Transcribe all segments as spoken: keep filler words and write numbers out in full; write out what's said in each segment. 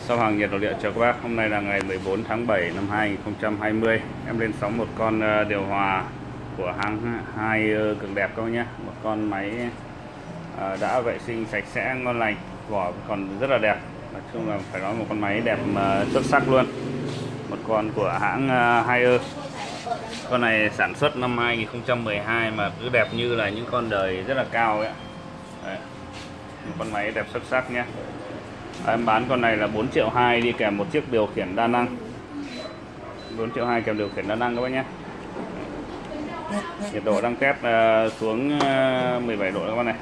Shop hàng nhiệt nội địa chào các bác. Hôm nay là ngày mười bốn tháng bảy năm hai nghìn không trăm hai mươi. Em lên sóng một con điều hòa của hãng hai cực đẹp các bác nhé. Một con máy đã vệ sinh sạch sẽ, ngon lành, vỏ còn rất là đẹp. Nói chung là phải nói một con máy đẹp xuất sắc luôn. Một con của hãng Haier. Con này sản xuất năm hai nghìn không trăm mười hai mà cứ đẹp như là những con đời rất là cao ấy. Đấy. Một con máy đẹp xuất sắc nhé. Em bán con này là bốn triệu hai đi kèm một chiếc điều khiển đa năng. bốn triệu hai kèm điều khiển đa năng các bác nhé. Nhiệt độ đang test uh, xuống uh, mười bảy độ các bác này.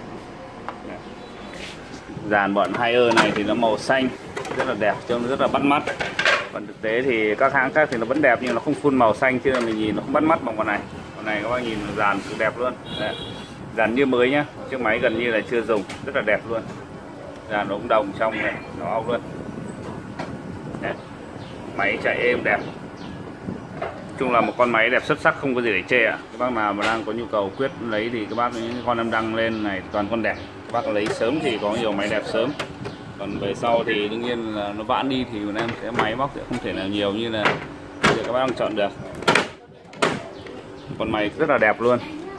Dàn bọn Haier này thì nó màu xanh rất là đẹp, trông rất là bắt mắt. Còn thực tế thì các hãng khác thì nó vẫn đẹp nhưng nó không phun màu xanh, chứ là mình nhìn nó không bắt mắt bằng con này. Con này các bác nhìn dàn cực đẹp luôn. Đấy. Dàn như mới nhá, chiếc máy gần như là chưa dùng, rất là đẹp luôn. Dàn ống đồng trong này, nó ốc luôn. Đấy. Máy chạy êm đẹp. Chung là một con máy đẹp xuất sắc, không có gì để chê ạ. Các bác nào mà đang có nhu cầu quyết lấy thì các bác những con em đăng lên này toàn con đẹp. Các bác lấy sớm thì có nhiều máy đẹp sớm. Còn về sau thì đương nhiên là nó vãn đi thì bọn em sẽ máy móc sẽ không thể nào nhiều như là bây giờ các bác đang chọn được. Con máy rất là đẹp luôn.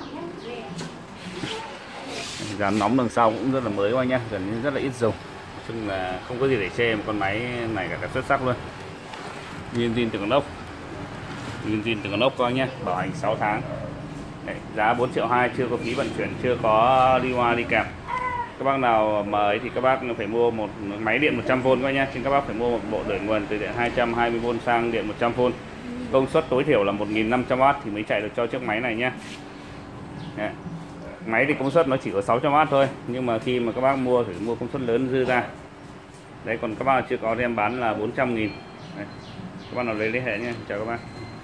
Dàn nóng đằng sau cũng rất là mới các bác nhé, gần như rất là ít dùng. Nói chung là không có gì để chê, một con máy này cả xuất sắc luôn. Nguyên zin từ con ốc, nguyên zin từ con ốc các bác nhé, bảo hành sáu tháng. Đấy, giá bốn triệu hai, chưa có phí vận chuyển, chưa có đi hoa đi kèm. Các bác nào mà ấy thì các bác phải mua một máy điện một trăm vôn các bác nhé, nhưng các bác phải mua một bộ đổi nguồn từ điện hai trăm hai mươi vôn sang điện một trăm vôn. Công suất tối thiểu là một nghìn năm trăm oát thì mới chạy được cho chiếc máy này nhé. Đấy. Máy thì công suất nó chỉ có sáu trăm oát thôi, nhưng mà khi mà các bác mua thì mua công suất lớn dư ra. Đấy, còn các bác chưa có thì em bán là bốn trăm nghìn. Đấy. Các bác nào lấy liên hệ nhé. Chào các bác.